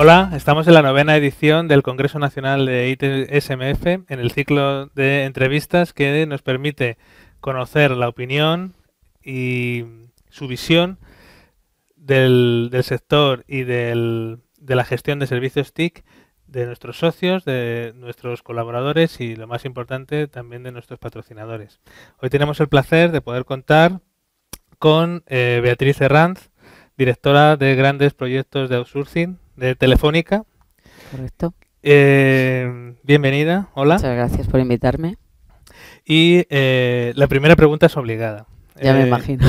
Hola, estamos en la 9ª edición del Congreso Nacional de ITSMF, en el ciclo de entrevistas que nos permite conocer la opinión y su visión del sector y de la gestión de servicios TIC de nuestros socios, de nuestros colaboradores y, lo más importante, también de nuestros patrocinadores. Hoy tenemos el placer de poder contar con Beatriz Herranz, directora de grandes proyectos de outsourcing de Telefónica. Correcto. Bienvenida, hola. Muchas gracias por invitarme. Y la primera pregunta es obligada. Ya me imagino.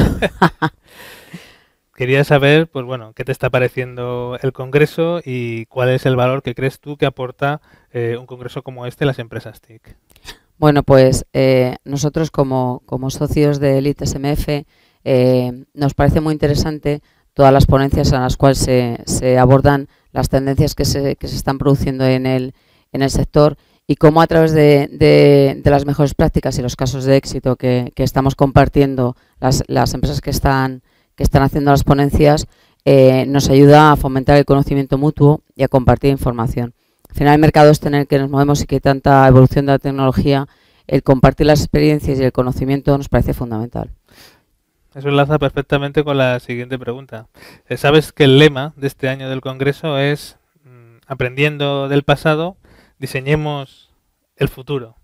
Quería saber, pues bueno, qué te está pareciendo el Congreso y cuál es el valor que crees tú que aporta un Congreso como este a las empresas TIC. Bueno, pues nosotros como socios del ITSMF nos parece muy interesante todas las ponencias en las cuales se abordan las tendencias que se están produciendo en el sector y cómo a través de las mejores prácticas y los casos de éxito que estamos compartiendo las empresas que están haciendo las ponencias nos ayuda a fomentar el conocimiento mutuo y a compartir información. Al final el mercado es en el que nos movemos y que hay tanta evolución de la tecnología, el compartir las experiencias y el conocimiento nos parece fundamental. Eso enlaza perfectamente con la siguiente pregunta. Sabes que el lema de este año del Congreso es aprendiendo del pasado, diseñemos el futuro.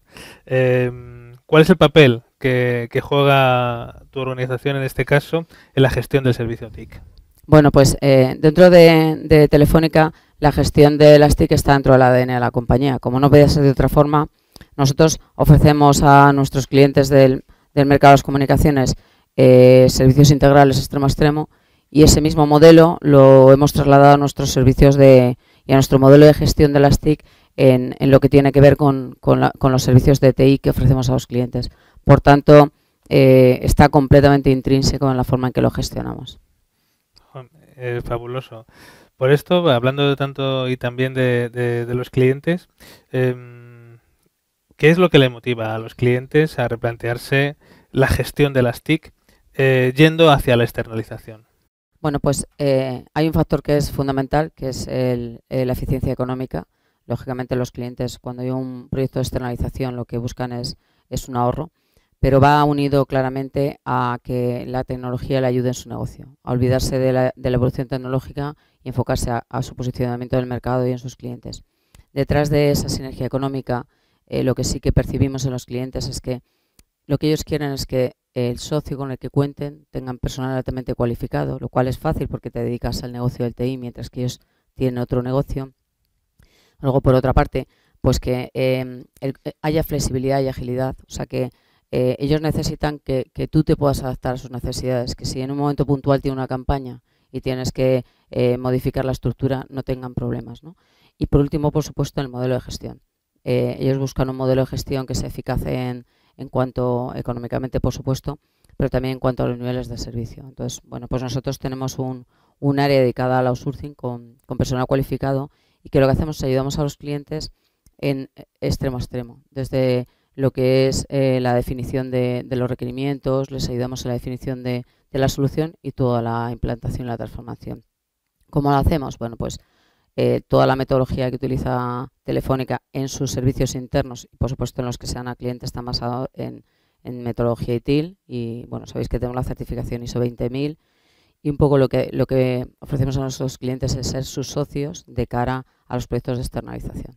¿Cuál es el papel que juega tu organización en este caso en la gestión del servicio TIC? Bueno, pues dentro de Telefónica la gestión de las TIC está dentro del ADN de la compañía. Como no podía ser de otra forma, nosotros ofrecemos a nuestros clientes del mercado de las comunicaciones servicios integrales extremo a extremo y ese mismo modelo lo hemos trasladado a nuestros servicios y a nuestro modelo de gestión de las TIC en lo que tiene que ver con los servicios de TI que ofrecemos a los clientes. Por tanto, está completamente intrínseco en la forma en que lo gestionamos. Fabuloso. Por esto, hablando de tanto y también de los clientes, ¿qué es lo que le motiva a los clientes a replantearse la gestión de las TIC yendo hacia la externalización? Bueno, pues hay un factor que es fundamental, que es la eficiencia económica. Lógicamente los clientes, cuando hay un proyecto de externalización, lo que buscan es un ahorro, pero va unido claramente a que la tecnología le ayude en su negocio, a olvidarse de la evolución tecnológica y enfocarse a su posicionamiento del mercado y en sus clientes. Detrás de esa sinergia económica, lo que sí que percibimos en los clientes es que lo que ellos quieren es que el socio con el que cuenten tengan personal altamente cualificado, lo cual es fácil porque te dedicas al negocio del TI mientras que ellos tienen otro negocio. Luego, por otra parte, pues que haya flexibilidad y agilidad, o sea que ellos necesitan que tú te puedas adaptar a sus necesidades, que si en un momento puntual tiene una campaña y tienes que modificar la estructura, no tengan problemas, ¿no? Y por último, por supuesto, el modelo de gestión. Ellos buscan un modelo de gestión que sea eficaz en cuanto económicamente, por supuesto, pero también en cuanto a los niveles de servicio. Entonces, bueno, pues nosotros tenemos un área dedicada al outsourcing con personal cualificado y que lo que hacemos es ayudamos a los clientes en extremo a extremo, desde lo que es la definición de los requerimientos, les ayudamos en la definición de la solución y toda la implantación y la transformación. ¿Cómo lo hacemos? Bueno, pues toda la metodología que utiliza Telefónica en sus servicios internos y por supuesto en los que sean a clientes está basado en metodología ITIL y bueno, sabéis que tenemos la certificación ISO 20000 y un poco lo que ofrecemos a nuestros clientes es ser sus socios de cara a los proyectos de externalización.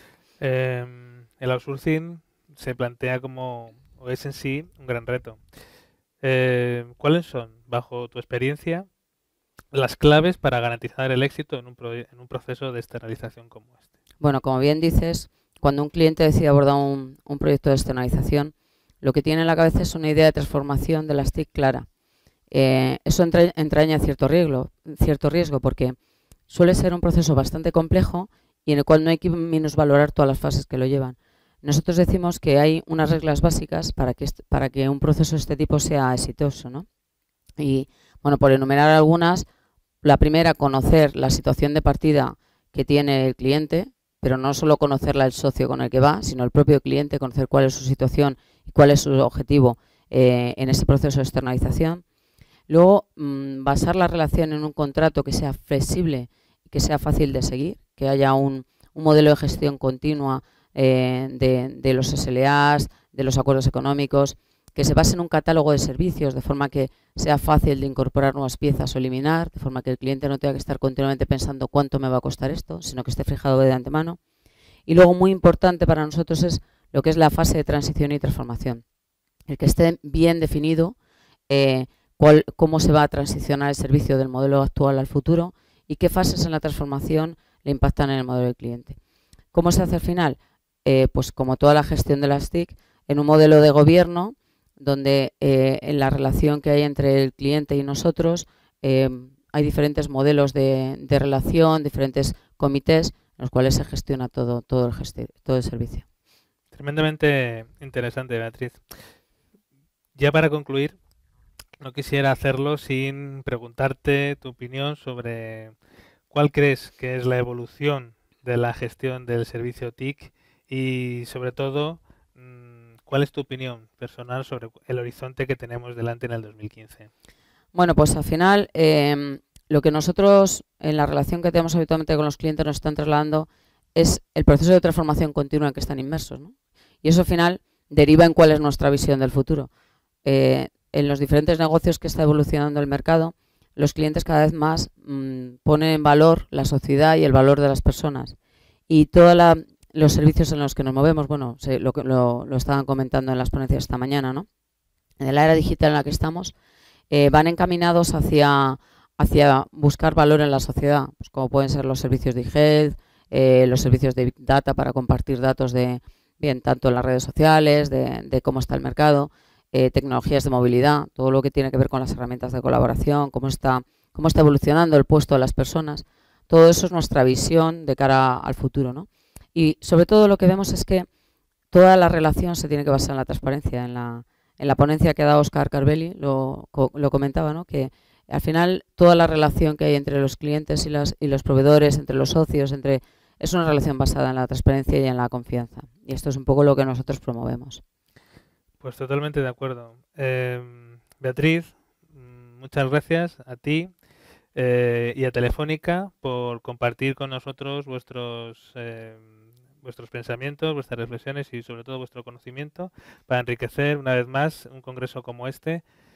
El outsourcing se plantea como, o es en sí, un gran reto. ¿Cuáles son, bajo tu experiencia, las claves para garantizar el éxito en un proceso de externalización como este? Bueno, como bien dices, cuando un cliente decide abordar un proyecto de externalización, lo que tiene en la cabeza es una idea de transformación de las TIC clara. Eso entraña cierto riesgo porque suele ser un proceso bastante complejo y en el cual no hay que minusvalorar todas las fases que lo llevan. Nosotros decimos que hay unas reglas básicas para que un proceso de este tipo sea exitoso, ¿no? Y bueno, por enumerar algunas, la primera, conocer la situación de partida que tiene el cliente, pero no solo conocerla el socio con el que va, sino el propio cliente, conocer cuál es su situación y cuál es su objetivo en ese proceso de externalización. Luego, basar la relación en un contrato que sea flexible que sea fácil de seguir, que haya un modelo de gestión continua de los SLAs, de los acuerdos económicos, que se base en un catálogo de servicios de forma que sea fácil de incorporar nuevas piezas o eliminar, de forma que el cliente no tenga que estar continuamente pensando cuánto me va a costar esto, sino que esté fijado de antemano. Y luego, muy importante para nosotros, es lo que es la fase de transición y transformación. El que esté bien definido cómo se va a transicionar el servicio del modelo actual al futuro y qué fases en la transformación le impactan en el modelo del cliente. ¿Cómo se hace al final? Pues como toda la gestión de las TIC, en un modelo de gobierno donde en la relación que hay entre el cliente y nosotros hay diferentes modelos de relación, diferentes comités en los cuales se gestiona todo el servicio. Tremendamente interesante, Beatriz. Ya para concluir, no quisiera hacerlo sin preguntarte tu opinión sobre cuál crees que es la evolución de la gestión del servicio TIC y, sobre todo, cuál es tu opinión personal sobre el horizonte que tenemos delante en el 2015. Bueno, pues al final lo que nosotros en la relación que tenemos habitualmente con los clientes nos están trasladando es el proceso de transformación continua en que están inmersos, ¿no? Y eso al final deriva en cuál es nuestra visión del futuro. En los diferentes negocios que está evolucionando el mercado, los clientes cada vez más ponen en valor la sociedad y el valor de las personas. Y todos los servicios en los que nos movemos, bueno, lo estaban comentando en las ponencias esta mañana, ¿no? En la era digital en la que estamos, van encaminados hacia buscar valor en la sociedad, pues como pueden ser los servicios de e-health, los servicios de Big Data para compartir datos tanto en las redes sociales, de cómo está el mercado, tecnologías de movilidad, todo lo que tiene que ver con las herramientas de colaboración, cómo está evolucionando el puesto de las personas. Todo eso es nuestra visión de cara al futuro, ¿no? Y sobre todo lo que vemos es que toda la relación se tiene que basar en la transparencia. En la ponencia que ha dado Oscar Carvelli lo comentaba, ¿no? Que al final toda la relación que hay entre los clientes y los proveedores, entre los socios, es una relación basada en la transparencia y en la confianza. Y esto es un poco lo que nosotros promovemos. Pues totalmente de acuerdo. Beatriz, muchas gracias a ti y a Telefónica por compartir con nosotros vuestros pensamientos, vuestras reflexiones y sobre todo vuestro conocimiento para enriquecer una vez más un congreso como este